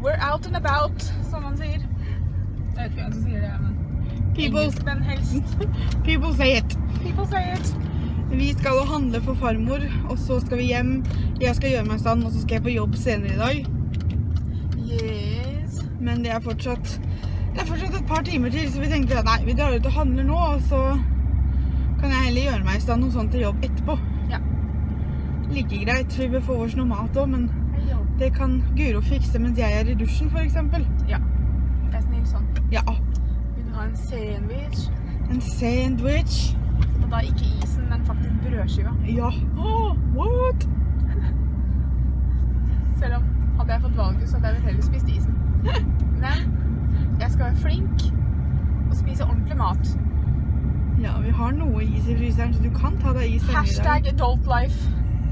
We're out and about, som man sier. Jeg vet ikke hvem som sier det, men engelskmenn helst. People say it. People say it. Vi skal handle for farmor, og så skal vi hjem. Jeg skal gjøre meg i stand, og så skal jeg på jobb senere i dag. Yes. Men det er fortsatt et par timer til, så vi tenkte at nei, vi drar ut og handler nå, og så kan jeg heller gjøre meg i stand noe sånt til jobb etterpå. Ja. Like greit, vi bør få oss noe mat også, men det kan Guro fikse mens jeg er i dusjen, for eksempel. Ja, jeg er snill sånn. Ja. Vil du ha en sandwich? En sandwich. Og da ikke isen, men faktisk brødskiva. Ja. What? Selv om hadde jeg fått valget, så hadde jeg vel heller spist isen. Men jeg skal være flink og spise ordentlig mat. Ja, vi har noe is i fryseren, så du kan ta deg is senere i dag. Hashtag adult life.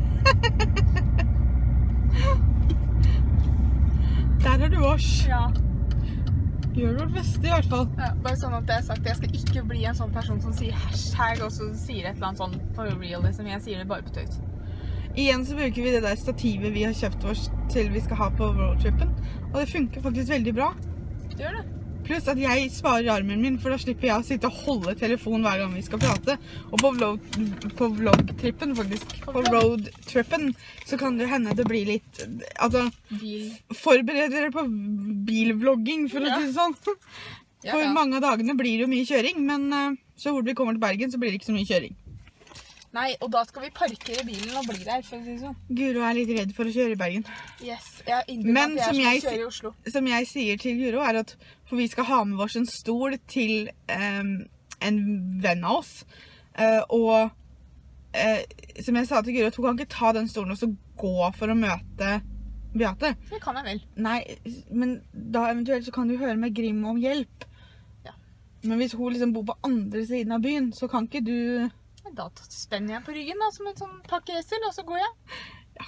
Der har du oss. Ja. Gjør vårt beste i hvert fall. Ja, bare sånn at jeg har sagt, jeg skal ikke bli en sånn person som sier hashtag, og så sier et eller annet sånn for real, liksom. Jeg sier det bare på tøys. Igjen så bruker vi det der stativet vi har kjøpt oss til vi skal ha på roadtrippen, og det funker faktisk veldig bra. Det gjør det. Pluss at jeg sparer armen min, for da slipper jeg å sitte og holde telefon hver gang vi skal prate. Og på vlogtrippen faktisk, på roadtrippen, så kan det hende det blir litt, altså, forbered dere på bilvlogging, for å si det sånn. For mange av dagene blir det jo mye kjøring, men så fort vi kommer til Bergen, så blir det ikke så mye kjøring. Nei, og da skal vi parkere bilen og bli der, for å si det sånn. Guro er litt redd for å kjøre i Bergen. Yes, jeg innbiller at jeg skal kjøre i Oslo. Som jeg sier til Guro er at, for vi skal ha med oss en stol til en venn av oss, og som jeg sa til Guro, at hun kan ikke ta den stolen og så gå for å møte Beate. Det kan jeg vel. Nei, men da eventuelt så kan du høre med Grim om hjelp. Ja. Men hvis hun liksom bor på andre siden av byen, så kan ikke du... Da spenner jeg på ryggen da, som en sånn pakkeessel, og så går jeg. Ja.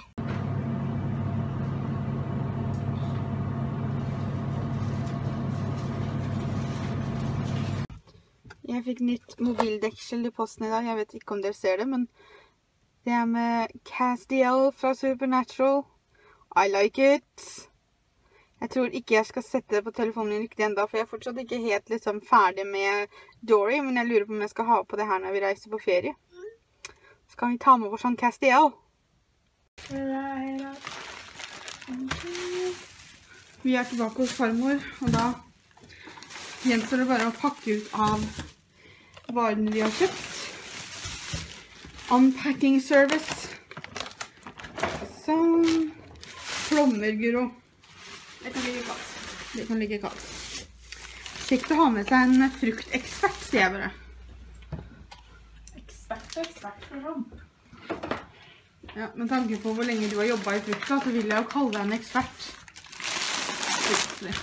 Jeg fikk nytt mobildeksel i posten i dag. Jeg vet ikke om dere ser det, men det er med Castiel fra Supernatural. I like it. Jeg tror ikke jeg skal sette det på telefonen min riktig enda, for jeg er fortsatt ikke helt liksom ferdig med Dory, men jeg lurer på om jeg skal ha på det her når vi reiser på ferie. Så kan vi ta med vår sånn Castiel. Vi er tilbake hos farmor, og da gjenstår det bare å pakke ut av varene vi har kjøpt. Unpacking service. Sånn. Plommer, Guro. Det kan ligge kaldt. Det kan ligge kaldt. Kjekt å ha med seg en fruktekspert, sier jeg bare. Ekspert for sånn. Ja, med tanke på hvor lenge du har jobbet i frukta, så vil jeg jo kalle deg en ekspert. Plutselig.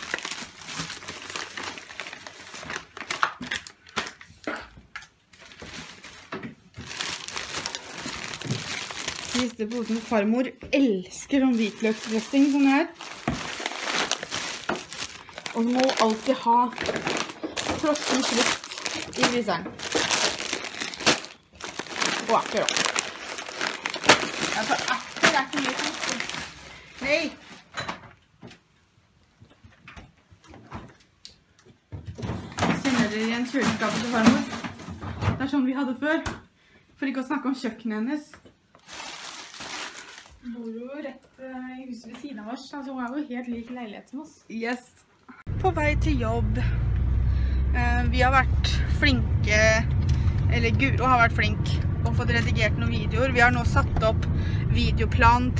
Siste posen farmor elsker sånn hvitløksdressing som det her. Og må alltid ha frossen frukt i fryseren. Og epler også. Ja, for epler er ikke mye frukt. Nei! Kjenner dere igjen kjøleskapet til farmor? Det er sånn vi hadde før. For ikke å snakke om kjøkkenet hennes. Hun bor jo rett i huset ved siden av oss, altså hun er jo helt lik leilighet som oss. Yes. På vei til jobb. Vi har vært flinke, eller Guro har vært flink og fått redigert noen videoer. Vi har nå satt opp videoplan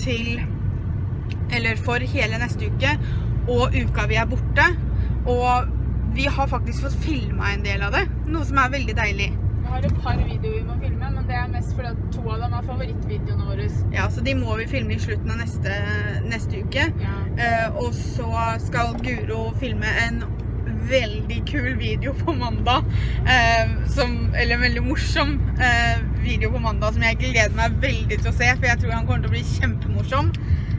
for hele neste uke, og uka vi er borte. Og vi har faktisk fått filmet en del av det, noe som er veldig deilig. Vi har et par videoer vi må filme, men det er mest fordi 2 av dem er favorittvideoene våre. Ja, så de må vi filme i slutten av neste uke. Ja. Og så skal Guro filme en veldig kul video på mandag, eller en veldig morsom video på mandag som jeg gleder meg veldig til å se, for jeg tror han kommer til å bli kjempemorsom.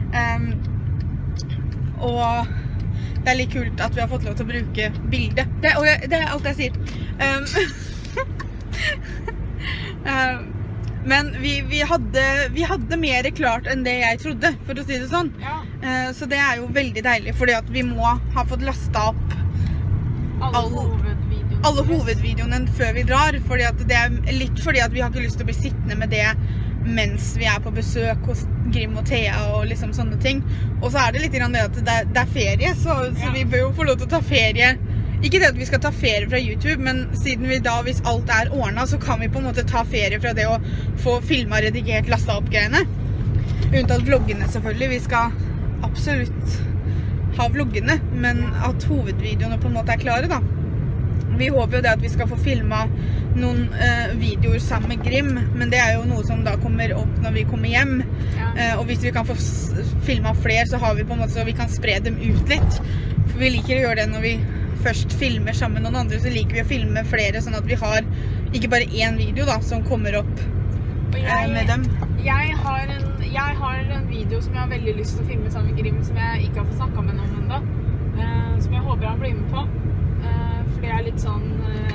Og det er litt kult at vi har fått lov til å bruke bildet. Det er alt jeg sier. Men vi hadde mer klart enn det jeg trodde, for å si det sånn. Ja. Så det jo veldig deilig, fordi at vi må ha fått lastet opp alle hovedvideoene før vi drar, fordi at det litt fordi at vi har ikke lyst til å bli sittende med det mens vi på besøk hos Grim og Thea og liksom sånne ting. Og så det litt grann det at det ferie, så vi bør jo få lov til å ta ferie. Ikke det at vi skal ta ferie fra YouTube, men siden vi da, hvis alt ordnet, så kan vi på en måte ta ferie fra det å få filmet, redigert, lastet opp greiene. Unntatt vloggene selvfølgelig. Vi skal absolutt ha vloggene, men at hovedvideoene på en måte klare da. Vi håper jo det at vi skal få filmet noen videoer sammen med Grim, men det jo noe som da kommer opp når vi kommer hjem. Ja. Og hvis vi kan få filmet flere, så har vi på en måte så vi kan spre dem ut litt. For vi liker å gjøre det når vi først filmer sammen med noen andre, så liker vi å filme flere, sånn at vi har ikke bare én video da, som kommer opp med dem. Jeg har en video som jeg har veldig lyst til å filme sammen med Grim, som jeg ikke har fått snakket med noen enda, som jeg håper han blir med på. For det litt sånn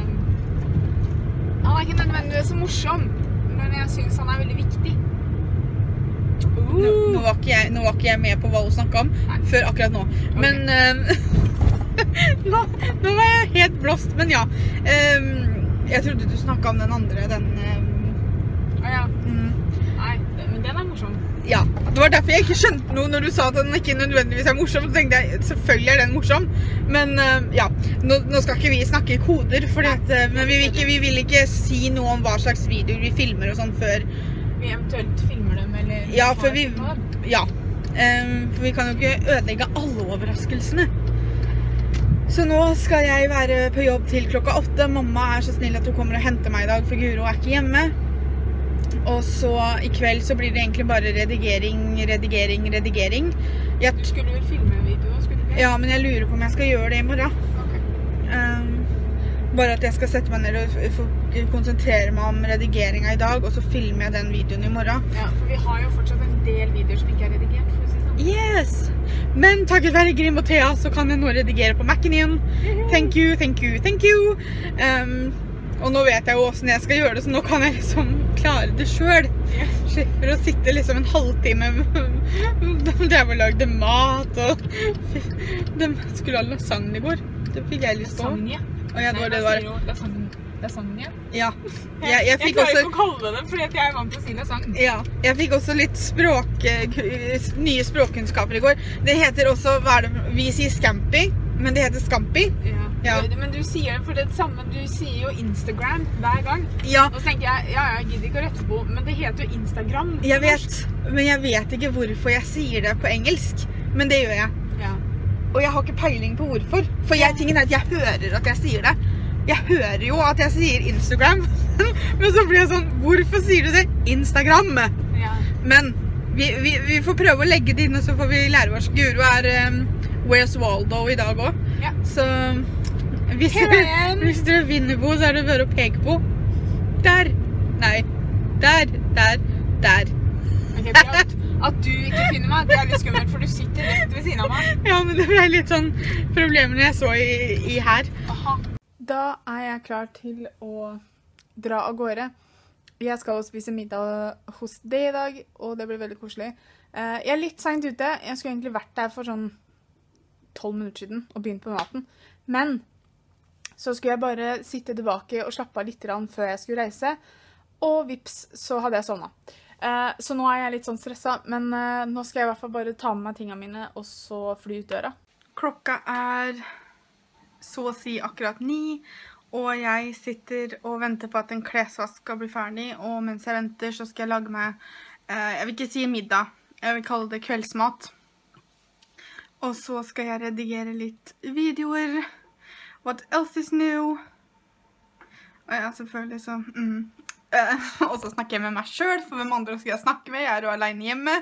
han ikke nødvendigvis så morsom, men jeg synes han veldig viktig. Nå var ikke jeg med på hva hun snakket om. Nei. Før akkurat nå. Okay. Men nå var jeg helt blåst, men ja. Jeg trodde du snakket om den andre, ja. Nei, men den morsom. Ja, det var derfor jeg ikke skjønte noe når du sa at den ikke nødvendigvis morsom, så tenkte jeg, selvfølgelig den morsom. Men ja, nå skal ikke vi snakke i koder, men vi vil ikke si noe om hva slags videoer vi filmer og sånn før vi eventuelt filmer dem, eller ja, for vi kan jo ikke ødelegge alle overraskelsene. Så nå skal jeg være på jobb til klokka 8. Mamma så snill at hun kommer og henter meg i dag, for Guro ikke hjemme. Og så i kveld så blir det egentlig bare redigering. Du skulle vel filme en video, skulle du ikke? Ja, men jeg lurer på om jeg skal gjøre det i morgen. Okay. Bare at jeg skal sette meg ned og konsentrere meg om redigeringen i dag, og så filmer jeg den videoen i morgen. Ja, for vi har jo fortsatt en del videoer som ikke redigert, for å si sånn. Yes! Men takket være Grim og Thea, så kan jeg nå redigere på Mac'en igjen. Thank you. Og nå vet jeg jo hvordan jeg skal gjøre det, så nå kan jeg liksom klare det selv. Slipper å sitte liksom en halvtime der vi lagde mat, og de skulle ha lasagne i går. Det fikk jeg lyst på. Lasagne? Ja, det var det det var. Lasagne? Ja. Jeg klarer ikke å kalle det, fordi jeg vant til å si lasagne. Ja, jeg fikk også litt nye språkkunnskaper i går. Det heter også, vi sier scampi, men det heter scampi. Ja. Men du sier det for det samme, du sier jo Instagram hver gang. Ja. Og så tenker jeg, jeg gidder ikke å rette på, men det heter jo Instagram. Jeg vet, men jeg vet ikke hvorfor jeg sier det på engelsk, men det gjør jeg. Ja. Og jeg har ikke peiling på hvorfor, for tingen at jeg hører at jeg sier det. Jeg hører jo at jeg sier Instagram, men så blir jeg sånn, hvorfor sier du det? Instagram! Ja. Men vi får prøve å legge det inn, og så får vi lære oss. Guro Where's Waldo i dag også. Ja. Så hvis du Vinnerbo, så det bare å peke på. Der! Nei. Der. Ok, at du ikke finner meg, det litt skummelt, for du sitter rett ved siden av meg. Ja, men det ble litt sånn problemer jeg så i her. Aha. Da jeg klar til å dra av gårde. Jeg skal også spise middag hos deg i dag, og det blir veldig koselig. Jeg litt sent ute. Jeg skulle egentlig vært der for sånn 12 minutter siden og begynt på maten. Men så skulle jeg bare sitte tilbake og slappe av litt før jeg skulle reise. Og vips, så hadde jeg sovnet. Så nå jeg litt sånn stresset, men nå skal jeg i hvert fall bare ta med meg tingene mine og så fly ut døra. Klokka så å si akkurat 9, og jeg sitter og venter på at en klesvask skal bli ferdig, og mens jeg venter så skal jeg lage meg, jeg vil ikke si middag, jeg vil kalle det kveldsmat. Og så skal jeg redigere litt videoer. What else is new? Og ja, selvfølgelig så... og så snakker jeg med meg selv, for hvem andre skal jeg snakke med? Jeg jo alene hjemme.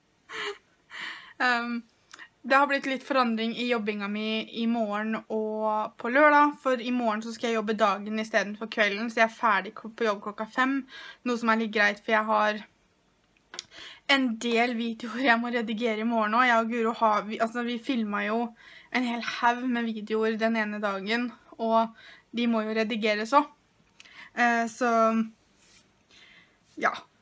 Det har blitt litt forandring i jobbinga mi i morgen og på lørdag, for i morgen så skal jeg jobbe dagen i stedet for kvelden, så jeg ferdig på jobb klokka 5, noe som litt greit, for jeg har en del videoer jeg må redigere i morgen også. Jeg og Guro vi filmet jo en hel haug med videoer den ene dagen, og de må jo redigeres også. Så ja,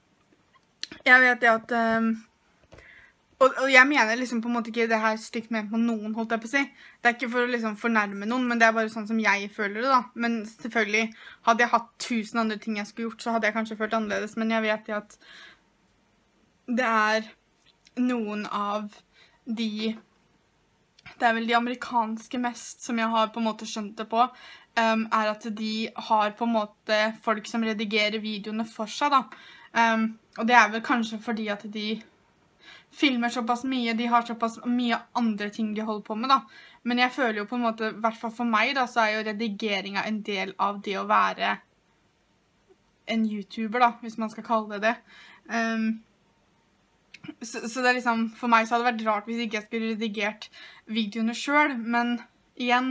Jeg vet det at... Og jeg mener liksom på en måte ikke det her stygt med på noen, holdt jeg på å si. Det er ikke for å liksom fornærme noen, men det er bare sånn som jeg føler det da. Men selvfølgelig, hadde jeg hatt 1000 andre ting jeg skulle gjort, så hadde jeg kanskje følt annerledes. Men jeg vet det at det er noen av de... Det er vel de amerikanske mest som jeg har på en måte skjønt det på, er at de har på en måte folk som redigerer videoene for seg da. Og det er vel kanskje fordi at de filmer såpass mye, de har såpass mye andre ting de holder på med da. Men jeg føler jo på en måte, i hvert fall for meg da, så er jo redigeringen en del av det å være en YouTuber da, hvis man skal kalle det det. Så det er liksom, for meg så hadde det vært rart hvis ikke jeg skulle redigert videoene selv, men igjen,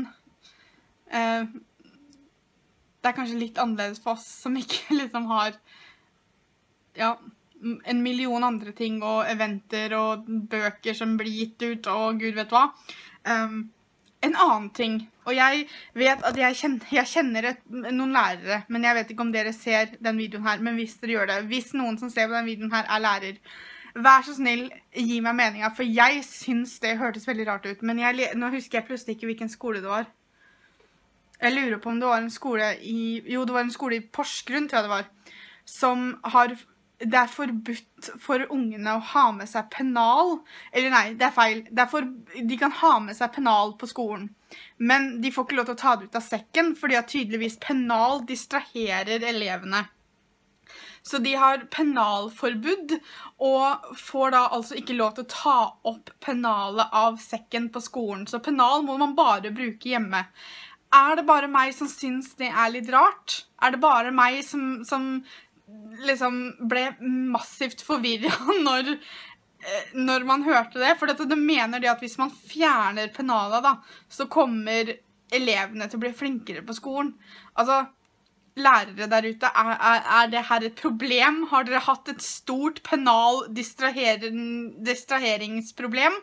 det er kanskje litt annerledes for oss som ikke liksom har, ja, en million andre ting og eventer og bøker som blir gitt ut og gud vet hva. En annen ting, og jeg vet at jeg kjenner noen lærere, men jeg vet ikke om dere ser den videoen her, men hvis dere gjør det, hvis noen som ser på den videoen her er lærer, vær så snill, gi meg meningen, for jeg synes det hørtes veldig rart ut, men nå husker jeg plutselig ikke hvilken skole det var. Jeg lurer på om det var en skole det var en skole i Porsgrunn, tror jeg det var, som har... Det er forbudt for ungene å ha med seg pennal, eller nei, det er feil. De kan ha med seg pennal på skolen, men de får ikke lov til å ta det ut av sekken, fordi at tydeligvis pennal distraherer elevene. Så de har pennalforbud, og får da altså ikke lov til å ta opp pennalet av sekken på skolen. Så pennal må man bare bruke hjemme. Er det bare meg som synes det er litt rart? Er det bare meg som liksom ble massivt forvirret når man hørte det? For de mener det at hvis man fjerner pennalet da, så kommer elevene til å bli flinkere på skolen. Altså, lærere der ute, er det her et problem? Har dere hatt et stort pennal distraheringsproblem?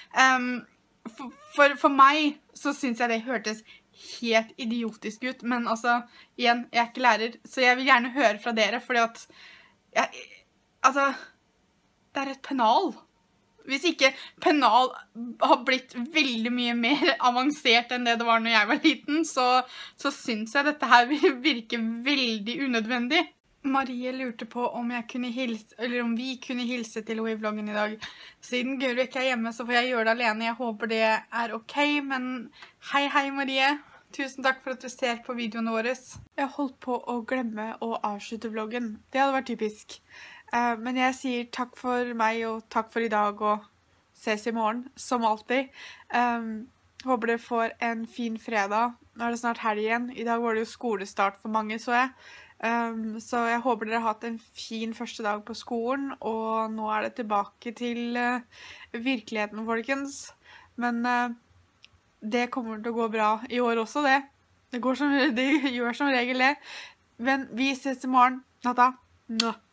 For meg så synes jeg det hørtes helt idiotisk ut, men altså, igjen, jeg er ikke lærer, så jeg vil gjerne høre fra dere, fordi at, altså, det er et pennal. Hvis ikke pennal har blitt veldig mye mer avansert enn det var når jeg var liten, så synes jeg dette her virker veldig unødvendig. Marie lurte på om jeg kunne hilse, eller om vi kunne hilse til henne i vloggen i dag. Siden Guro ikke er hjemme, så får jeg gjøre det alene. Jeg håper det er ok, men hei Marie. Tusen takk for at du ser på videoene våre. Jeg holdt på å glemme å avslutte vloggen. Det hadde vært typisk. Men jeg sier takk for meg og takk for i dag og ses i morgen, som alltid. Håper dere får en fin fredag. Nå er det snart helg igjen. I dag var det jo skolestart for mange, så jeg. Så jeg håper dere har hatt en fin første dag på skolen, og nå er det tilbake til virkeligheten, folkens. Men det kommer til å gå bra i år også, det. Det gjør som regel det. Men vi ses i morgen. Natta.